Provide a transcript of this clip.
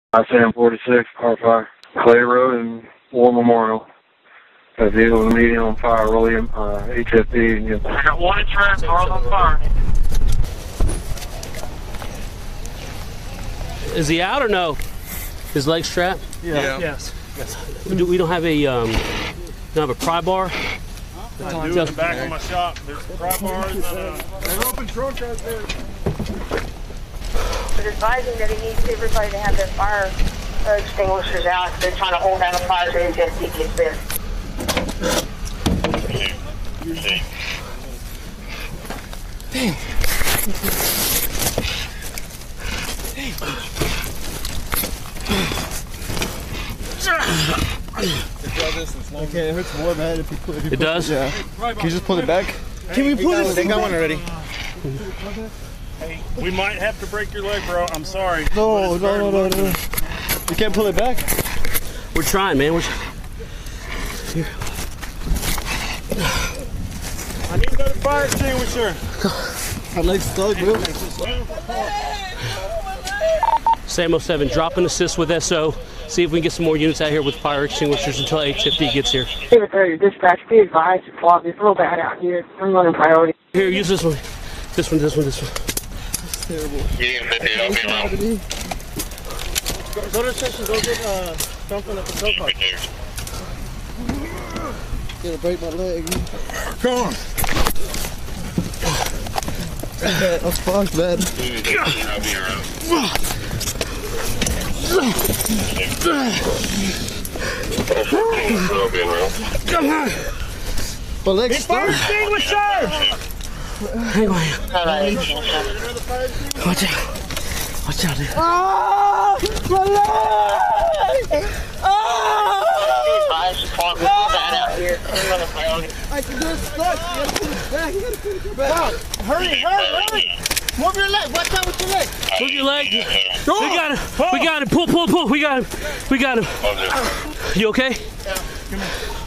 I-46, R5, Clay Road and War Memorial. A vehicle immediately on fire, really, HFD. I got one in traffic, cars on fire. Is he out or no? His leg strapped? Yeah. Yes. We don't have a pry bar. I do in the back of my shop. There's pry bars and an open trunk right there. But advising that he needs everybody to have their fire extinguishers out. They're trying to hold down the fires and just gets there. Dang. Okay, it hurts more, man, if you put it. It does? Yeah. Can you just pull it back? Can we pull this thing back? I got one already. Hey, we might have to break your leg, bro. I'm sorry. No. You can't pull it back? We're trying, man. I need another fire extinguisher. My leg's stuck, bro. Sam 07, drop an assist with SO. See if we can get some more units out here with fire extinguishers until HFD gets here. Dispatch, be advised, it's real bad out here. I'm running priority. Here, use this one. This one. That's terrible. Go to the section, go get something at the tow car. Gonna break my leg. Come on. That's fucked, man. My leg's stuck. Fire extinguisher! Hang on. Watch out, dude. Ah! My leg! Ah! I can do it stuck. You gotta put it back. You gotta put it back. Hurry! Move your leg. Watch out with your leg. Move your leg. We got him. Pull. We got him. You okay? Yeah.